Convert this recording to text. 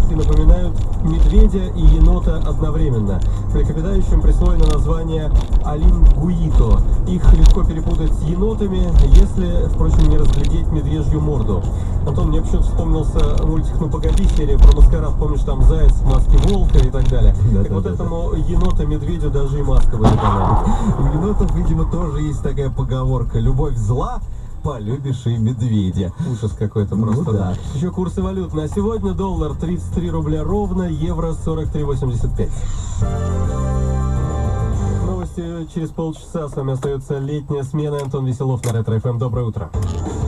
фотографии напоминают медведя и енота одновременно. Млекопитающим присвоено название алингуито. Их легко перепутать с енотами, если, впрочем, не разглядеть медвежью морду. Антон, мне почему-то вспомнился мультик «Ну погоди», серия про маскарад. Помнишь, там заяц в маске волка и так далее. Так вот этому еноту-медведю даже и маска выдана. У енотов, видимо, тоже есть такая поговорка: любовь зла, полюбишь и медведя. Ужас какой-то просто. Ну, да. Еще курсы валют на сегодня: доллар 33 рубля ровно, евро 43,85. Новости через полчаса. С вами остается летняя смена. Антон Веселов на Ретро ФМ. Доброе утро.